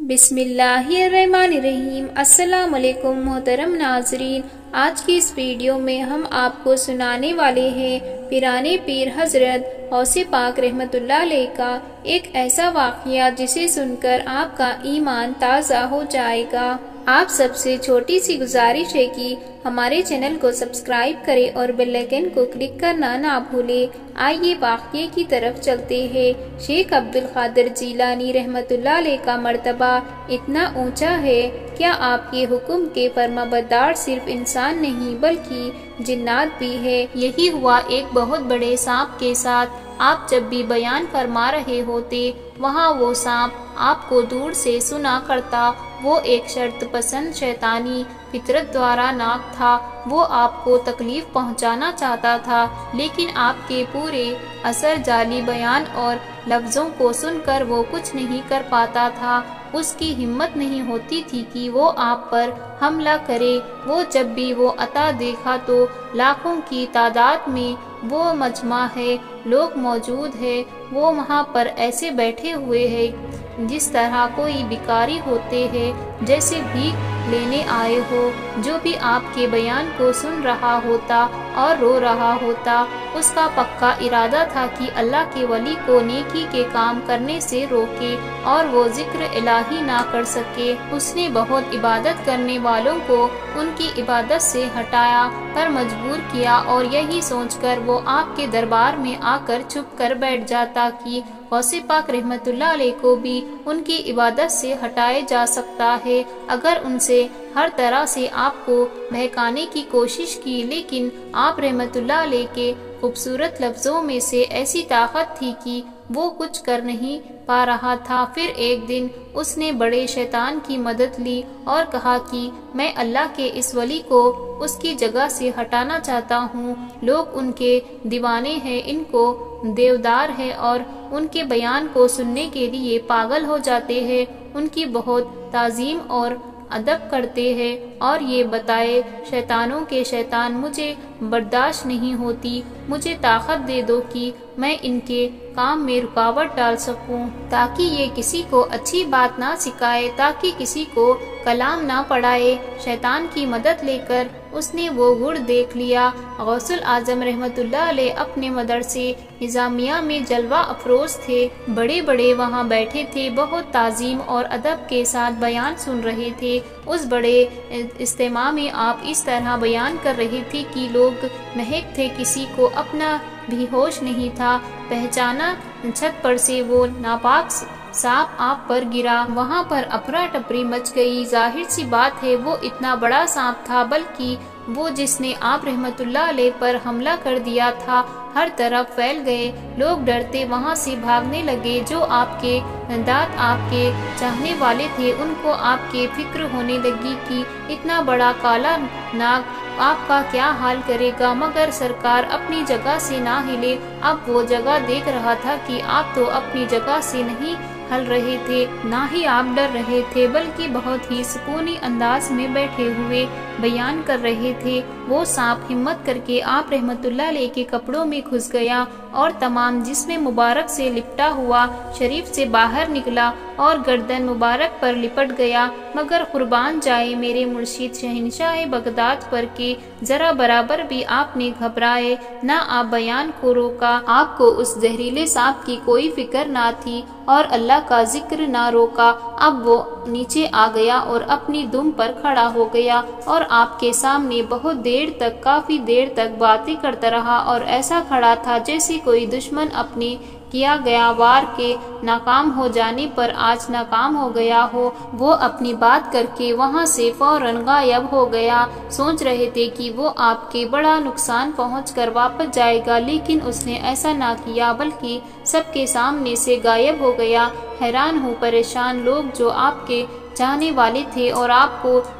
بسم اللہ الرحمن الرحیم۔ السلام علیکم محترم ناظرین، آج کی اس ویڈیو میں ہم آپ کو سنانے والے ہیں پیرانے پیر حضرت غوث پاک رحمت اللہ علیہ کا ایک ایسا واقعہ جسے سن کر آپ کا ایمان تازہ ہو جائے گا۔ آپ سب سے چھوٹی سی گزارش ہے کہ ہمارے چینل کو سبسکرائب کریں اور بیل آئیکن کو کلک کرنا نہ بھولیں۔ آئیے واقعے کی طرف چلتے ہیں۔ شیخ عبد القادر جیلانی رحمت اللہ علیہ کا مرتبہ اتنا اونچا ہے، کیا آپ کے حکم کے فرمانبردار صرف انسان نہیں بلکہ جنات بھی ہے۔ یہی ہوا ایک بہت بڑے سانپ کے ساتھ۔ آپ جب بھی بیان فرما رہے ہوتے وہاں وہ سانپ آپ کو دور سے سنا کرتا۔ وہ ایک شرط پسند شیطانی فطرت دوارا ناک تھا۔ وہ آپ کو تکلیف پہنچانا چاہتا تھا، لیکن آپ کے پورے اثر جعلی بیان اور لفظوں کو سن کر وہ کچھ نہیں کر پاتا تھا۔ اس کی ہمت نہیں ہوتی تھی کہ وہ آپ پر حملہ کرے۔ وہ جب بھی وہ عطا دیکھا تو لاکھوں کی تعداد میں وہ مجمع ہے، لوگ موجود ہیں، وہ وہاں پر ایسے بیٹھے ہوئے ہیں جس طرح کوئی بھکاری ہوتے ہیں، جیسے بھیک لینے آئے ہو۔ جو بھی آپ کے بیان کو سن رہا ہوتا اور رو رہا ہوتا، اس کا پکا ارادہ تھا کہ اللہ کے ولی کو نیکی کے کام کرنے سے روکے اور وہ ذکر الہی نہ کر سکے۔ اس نے بہت عبادت کرنے والوں کو ان کی عبادت سے ہٹایا پر مجبور کیا، اور یہی سوچ کر وہ آپ کے دربار میں آ کر چھپ کر بیٹھ جاتا کہ غوث پاک رحمت اللہ علیہ کو بھی ان کی عبادت سے ہٹایا جا سکتا ہے۔ اگر ان سے ہر طرح سے آپ کو بہکانے کی کوشش کی، لیکن آپ رحمت اللہ علیہ کے خوبصورت لفظوں میں سے ایسی طاقت تھی کہ وہ کچھ کر نہیں پا رہا تھا۔ پھر ایک دن اس نے بڑے شیطان کی مدد لی اور کہا کہ میں اللہ کے اس ولی کو اس کی جگہ سے ہٹانا چاہتا ہوں۔ لوگ ان کے دیوانے ہیں، ان کو دیودار ہے اور ان کے بیان کو سننے کے لیے پاگل ہو جاتے ہیں، ان کی بہت تعظیم اور ادب کرتے ہیں، اور یہ بتائے شیطانوں کے شیطان مجھے برداشت نہیں ہوتی، مجھے طاقت دے دو کہ میں ان کے کام میں رکاوٹ ڈال سکوں، تاکہ یہ کسی کو اچھی بات نہ سکھائے، تاکہ کسی کو کلام نہ پڑھائے۔ شیطان کی مدد لے کر اس نے وہ گڑ دیکھ لیا۔ غوث الاعظم رحمت اللہ علیہ اپنے مدرسے نظامیہ میں جلوہ افروز تھے، بڑے بڑے وہاں بیٹھے تھے، بہت تعظیم اور ادب کے ساتھ بیان سن رہے تھے۔ اس بڑے اجتماع میں آپ اس طرح بیان کر رہے تھے کہ لوگ مہک تھے، کسی کو اپنا بھی ہوش نہیں تھا۔ پہچانا چھت پر سے وہ ناپاک سانپ آپ پر گرا، وہاں پر افراتفری مچ گئی۔ ظاہر سی بات ہے وہ اتنا بڑا سانپ تھا، بلکہ وہ جس نے آپ رحمت اللہ علیہ پر حملہ کر دیا تھا، ہر طرف پھیل گئے۔ لوگ ڈرتے وہاں سے بھاگنے لگے۔ جو آپ کے دانت آپ کے چاہنے والے تھے، ان کو آپ کے فکر ہونے لگی کہ اتنا بڑا کالا ناگ آپ کا کیا حال کرے گا، مگر سرکار اپنی جگہ سے نہ ہلے۔ اب وہ جگہ دیکھ رہا تھا کہ آپ تو اپنی جگہ سے نہیں ہل رہے تھے، نہ ہی آپ ڈر رہے تھے، بلکہ بہت ہی سکونی انداز میں بیٹھے ہوئے بیان کر رہے تھے۔ وہ سانپ ہمت کر کے آپ رحمت اللہ علیہ کے کپڑوں میں گھس گیا اور تمام جسم مبارک سے لپٹا ہوا شریف سے باہر نکلا اور گردن مبارک پر لپٹ گیا۔ مگر قربان جائے میرے مرشد شہنشاہ بغداد پر کہ ذرا برابر بھی آپ نے گھبرائے نہ، آپ بیان کو روکا۔ آپ کو اس زہریلے سانپ کی کوئی فکر نہ تھی اور اللہ کا ذکر نہ روکا۔ اب وہ نیچے آ گیا اور اپنی دم پر کھڑا ہو گیا اور آپ کے سامنے بہت دیر تک، کافی دیر تک باتیں کرتا رہا، اور ایسا کھڑا تھا جیسے کوئی دشمن اپنے کیا گیا وار کے ناکام ہو جانے پر آج ناکام ہو گیا ہو۔ وہ اپنی بات کر کے وہاں سے فوراً غائب ہو گیا۔ سوچ رہے تھے کہ وہ آپ کے بڑا نقصان پہنچ کر واپس جائے گا، لیکن اس نے ایسا نہ کیا، بلکہ سب کے سامنے سے غائب ہو گیا۔ حیران ہو پریشان لوگ جو آپ کے چاہنے والے تھے اور آپ کو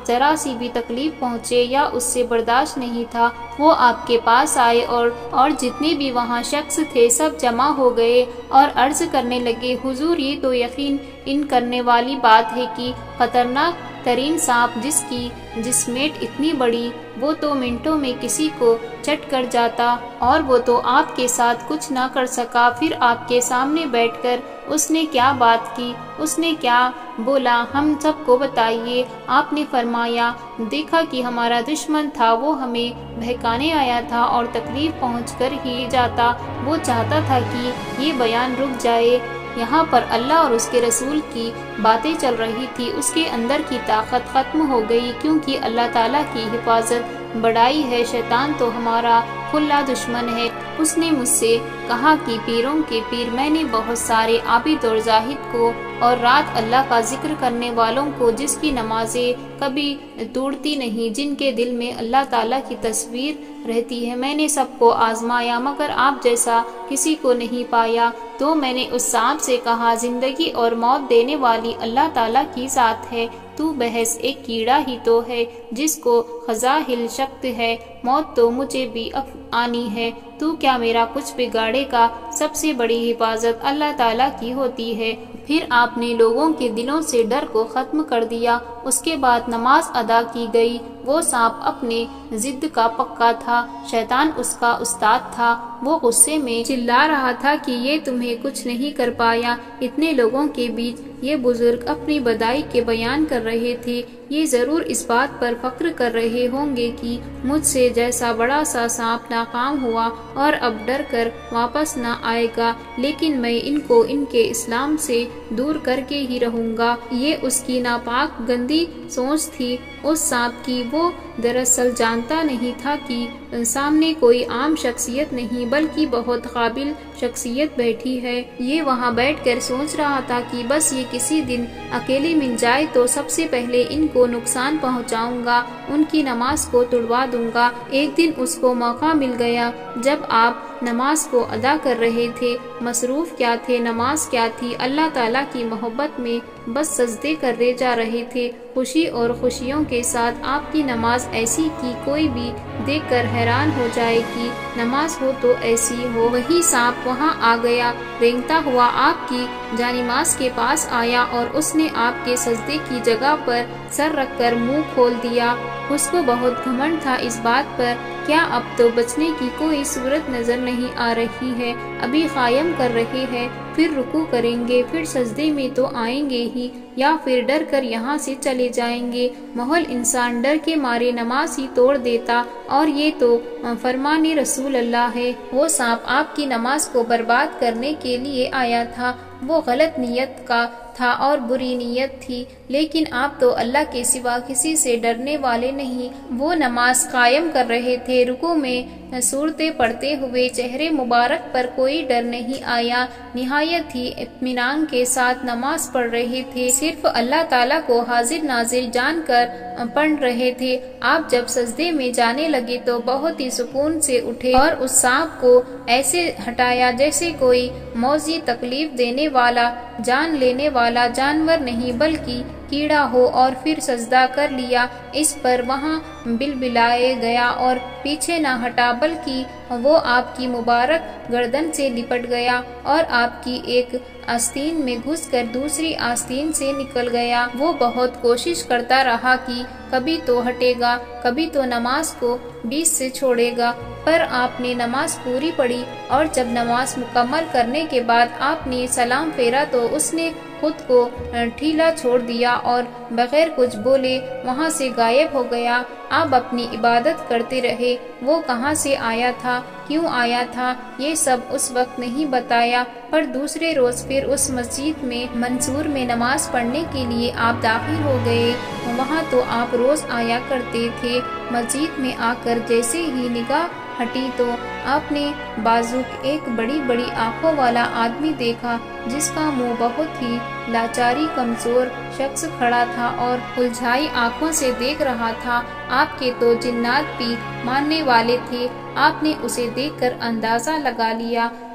ذرا سی بھی تکلیف پہنچے یا اس سے برداشت نہیں تھا، وہ آپ کے پاس آئے اور جتنے بھی وہاں شخص تھے سب جمع ہو گئے اور عرض کرنے لگے، حضور یہ تو یقین کرنے والی بات ہے کہ خطرناک ترین سانپ جس کی جسمیٹ اتنی بڑی، وہ تو منٹوں میں کسی کو چٹ کر جاتا، اور وہ تو آپ کے ساتھ کچھ نہ کر سکا۔ پھر آپ کے سامنے بیٹھ کر اس نے کیا بات کی، اس نے کیا بولا، ہم سب کو بتائیے۔ آپ نے فرمایا، دیکھا کہ ہمارا دشمن تھا، وہ ہمیں بہکانے آیا تھا اور تکلیف پہنچ کر ہی جاتا، وہ چاہتا تھا کہ یہ بیان رک جائے۔ یہاں پر اللہ اور اس کے رسول کی باتیں چل رہی تھی، اس کے اندر کی طاقت ختم ہو گئی، کیونکہ اللہ تعالیٰ کی حفاظت بڑائی ہے، شیطان تو ہمارا کھلا دشمن ہے۔ اس نے مجھ سے کہا کہ پیروں کے پیر، میں نے بہت سارے عابد اور زاہد کو اور رات اللہ کا ذکر کرنے والوں کو، جس کی نمازیں کبھی توڑتی نہیں، جن کے دل میں اللہ تعالیٰ کی تصویر رہتی ہے، میں نے سب کو آزمایا مگر آپ جیسا کسی کو نہیں پایا۔ تو میں نے اس سانپ سے کہا، زندگی اور موت دینے والی اللہ تعالیٰ کی ذات ہے، تو بحث ایک کیڑا ہی تو ہے جس کو خزاہل شکت ہے، موت تو مجھے بھی آنی ہے، تو کیا میرا کچھ بگاڑے گا؟ سب سے بڑی حفاظت اللہ تعالیٰ کی ہوتی ہے۔ پھر آپ نے لوگوں کے دلوں سے ڈر کو ختم کر دیا۔ اس کے بعد نماز ادا کی گئی۔ وہ سانپ اپنے ضد کا پکا تھا، شیطان اس کا استاد تھا، وہ غصے میں چلا رہا تھا کہ یہ تمہیں کچھ نہیں کر پایا۔ اتنے لوگوں کے بیچ یہ بزرگ اپنی بدائی کے بیان کر رہے تھے، یہ ضرور اس بات پر فخر کر رہے ہوں گے کہ مجھ سے جیسا بڑا سا سانپ ناکام ہوا اور اب ڈر کر واپس نہ آئے گا، لیکن میں ان کو ان کے اسلام سے دور کر کے ہی رہوں گا۔ یہ اس کی ناپاک گندی سوچ تھی اس سانپ کی۔ وہ دراصل جانتا نہیں تھا کہ سامنے کوئی عام شخصیت نہیں بلکہ بہت قابل شخصیت بیٹھی ہے۔ یہ وہاں بیٹھ کر سوچ رہا تھا کہ بس یہ کسی دن اکیلے مل جائے تو سب سے پہلے ان کو نقصان پہنچاؤں گا، ان کی نماز کو توڑوا دوں گا۔ ایک دن اس کو موقع مل گیا جب آپ نماز کو ادا کر رہے تھے۔ مصروف کیا تھے، نماز کیا تھی، اللہ تعالیٰ کی محبت میں بس سجدے کرتے جا رہے تھے، خوشی اور خوشیوں کے ساتھ۔ آپ کی نماز ایسی کہ کوئی بھی دیکھ کر حیران ہو جائے کہ نماز ہو تو ایسی ہو۔ وہی سانپ وہاں آ گیا، رینگتا ہوا آپ کی جانماز کے پاس آیا اور اس نے آپ کے سجدے کی جگہ پر سر رکھ کر منہ کھول دیا۔ اس کو بہت گھمنڈ تھا اس بات پر، کیا اب تو بچنے کی کوئی صورت نظر نہیں آ رہی ہے، ابھی قائم کر رہے ہیں، پھر رکوع کریں گے، پھر سجدے میں تو آئیں گے ہی، یا پھر ڈر کر یہاں سے چلے جائیں گے۔ محل انسان ڈر کے مارے نماز ہی توڑ دیتا، اور یہ تو فرمان رسول اللہ ہے۔ وہ سانپ آپ کی نماز کو برباد کرنے کے لیے آیا تھا، وہ غلط نیت کا تھا اور بری نیت تھی، لیکن آپ تو اللہ کے سوا کسی سے ڈرنے والے نہیں۔ وہ نماز قائم کر رہے تھے، رکوع میں سورتیں پڑھتے ہوئے، چہرے مبارک پر کوئی ڈر نہیں آیا، نہایت ہی اطمینان کے ساتھ نماز پڑھ رہے تھے، صرف اللہ تعالیٰ کو حاضر ناظر جان کر پڑھ رہے تھے۔ آپ جب سجدے میں جانے لگے تو بہت ہی سکون سے اٹھے اور اس سانپ کو ایسے ہٹایا جیسے کوئی موذی تکلیف دینے والا، جان لینے والا جانور نہیں بلکہ کیڑا ہو، اور پھر سجدہ کر لیا۔ اس پر وہاں بلبلائے گیا اور پیچھے نہ ہٹا بلکہ وہ آپ کی مبارک گردن سے لپٹ گیا اور آپ کی ایک آستین میں گھس کر دوسری آستین سے نکل گیا۔ وہ بہت کوشش کرتا رہا کہ کبھی تو ہٹے گا، کبھی تو نماز کو بیچ سے چھوڑے گا، پر آپ نے نماز پوری پڑھی، اور جب نماز مکمل کرنے کے بعد آپ نے سلام پھیرا تو اس نے خود کو ڈھیلا چھوڑ دیا اور بغیر کچھ بولے وہاں سے غائب ہو گیا۔ آپ اپنی عبادت کرتے رہے۔ وہ کہاں سے آیا تھا، کیوں آیا تھا، یہ سب اس وقت نہیں بتایا، پر دوسرے روز پھر اس مسجد میں منصور میں نماز پڑھنے کے لیے آپ داخل ہو گئے۔ وہاں تو آپ روز آیا کرتے تھے۔ مسجد میں آ کر جیسے ہی نگاہ ہٹی تو آپ نے بازو ایک بڑی بڑی آنکھوں والا آدمی دیکھا، جس کا منہ بہت ہی لاچاری کمزور شخص کھڑا تھا اور الجھائی آنکھوں سے دیکھ رہا تھا۔ آپ کے تو جنات بھی ماننے والے تھے۔ آپ نے اسے دیکھ کر اندازہ لگا لیا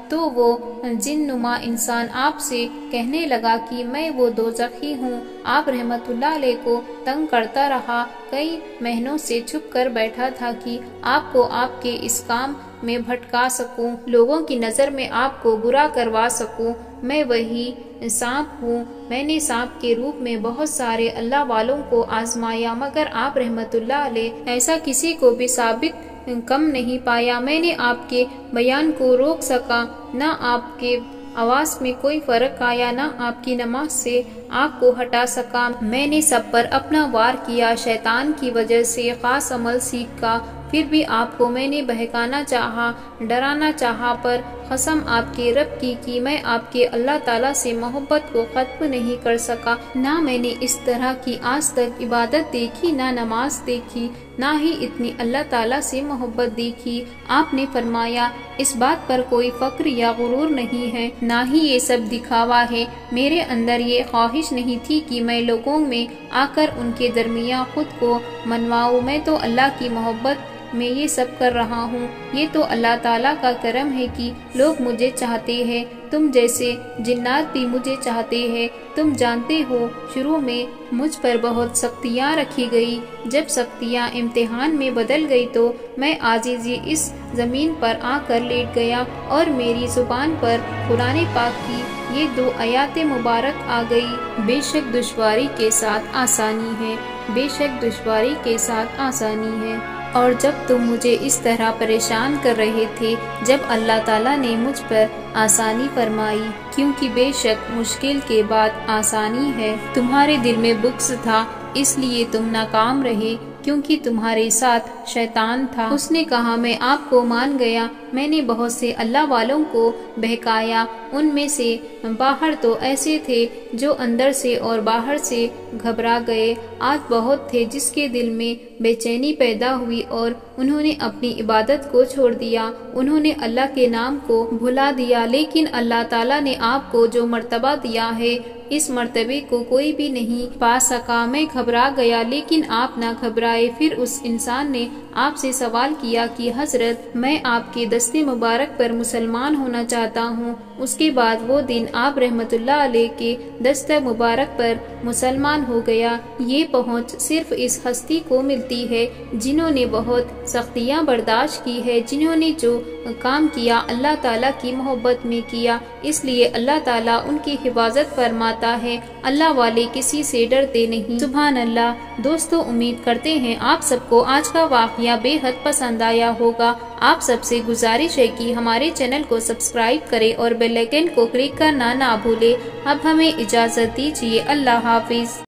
تو وہ جن نما انسان آپ سے کہنے لگا کہ میں وہ دوزخی ہوں۔ آپ رحمت اللہ علیہ کو تنگ کرتا رہا، کئی مہینوں سے چھپ کر بیٹھا تھا کہ آپ کو آپ کے اس کام میں بھٹکا سکوں، لوگوں کی نظر میں آپ کو برا کروا سکوں۔ میں وہی سانپ ہوں، میں نے سانپ کے روپ میں بہت سارے اللہ والوں کو آزمایا، مگر آپ رحمت اللہ علیہ ایسا کسی کو بھی ثابت کم نہیں پایا۔ میں نے آپ کے بیان کو روک سکا، نہ آپ کے آواز میں کوئی فرق آیا، نہ آپ کی نماز سے آپ کو ہٹا سکا۔ میں نے سب پر اپنا وار کیا، شیطان کی وجہ سے خاص عمل سیکھا، پھر بھی آپ کو میں نے بہکانا چاہا، ڈرانا چاہا، پر قسم آپ کے رب کی کہ میں آپ کے اللہ تعالیٰ سے محبت کو ختم نہیں کر سکا۔ نہ میں نے اس طرح کی آج تک عبادت دیکھی، نہ نماز دیکھی، نہ ہی اتنی اللہ تعالیٰ سے محبت دیکھی۔ آپ نے فرمایا اس بات پر کوئی فخر یا غرور نہیں ہے، نہ ہی یہ سب دکھاوا ہے۔ میرے اندر یہ خواہش نہیں تھی کہ میں لوگوں میں آ کر ان کے درمیان خود کو منواؤں، میں تو اللہ کی محبت میں یہ سب کر رہا ہوں۔ یہ تو اللہ تعالیٰ کا کرم ہے کہ لوگ مجھے چاہتے ہیں، تم جیسے جنات بھی مجھے چاہتے ہیں۔ تم جانتے ہو شروع میں مجھ پر بہت سختیاں رکھی گئی، جب سختیاں امتحان میں بدل گئی تو میں عاجزی اس زمین پر آ کر لیٹ گیا اور میری زبان پر قرآن پاک کی یہ 2 آیات مبارک آ گئی، بے شک دشواری کے ساتھ آسانی ہے، بے شک دشواری کے ساتھ آسانی ہے۔ اور جب تم مجھے اس طرح پریشان کر رہے تھے، جب اللہ تعالیٰ نے مجھ پر آسانی فرمائی، کیونکہ بے شک مشکل کے بعد آسانی ہے، تمہارے دل میں بغض تھا، اس لیے تم ناکام رہے، کیونکہ تمہارے ساتھ شیطان تھا۔ اس نے کہا میں آپ کو مان گیا، میں نے بہت سے اللہ والوں کو بہکایا، ان میں سے باہر تو ایسے تھے جو اندر سے اور باہر سے گھبرا گئے، آج بہت تھے جس کے دل میں بے چینی پیدا ہوئی اور انہوں نے اپنی عبادت کو چھوڑ دیا، انہوں نے اللہ کے نام کو بھلا دیا، لیکن اللہ تعالیٰ نے آپ کو جو مرتبہ دیا ہے اس مرتبے کو کوئی بھی نہیں پا سکا۔ میں گھبرا گیا لیکن آپ نہ گھبرائے۔ پھر اس انسان نے آپ سے سوال کیا کہ حضرت میں آپ کے دست مبارک پر مسلمان ہونا چاہتا ہوں۔ اس کے بعد وہ دن آپ رحمت اللہ علیہ کے دست مبارک پر مسلمان ہو گیا۔ یہ پہنچ صرف اس ہستی کو ملتی ہے جنہوں نے بہت سختیاں برداشت کی ہے، جنہوں نے جو کام کیا اللہ تعالیٰ کی محبت میں کیا، اس لیے اللہ تعالیٰ ان کی حفاظت فرماتا ہے۔ اللہ والے کسی سے ڈرتے نہیں۔ سبحان اللہ۔ دوستو، امید کرتے ہیں آپ سب کو آج کا واقعہ بے حد پسند آیا ہوگا۔ آپ سب سے گزارش ہے کہ ہمارے چینل کو سبسکرائب کریں اور بیل آئیکن کو کلک کرنا نہ بھولیں۔ اب ہمیں اجازت دیجیے، اللہ حافظ۔